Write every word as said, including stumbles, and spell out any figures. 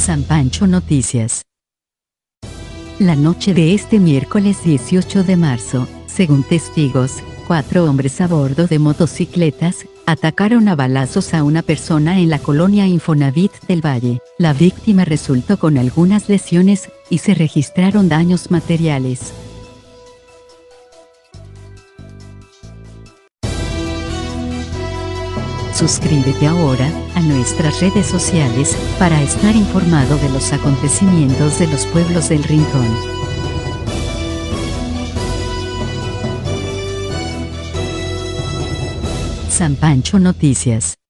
San Pancho Noticias. La noche de este miércoles dieciocho de marzo, según testigos, cuatro hombres a bordo de motocicletas atacaron a balazos a una persona en la colonia Infonavit del Valle. La víctima resultó con algunas lesiones y se registraron daños materiales. Suscríbete ahora a nuestras redes sociales para estar informado de los acontecimientos de los pueblos del Rincón. San Pancho Noticias.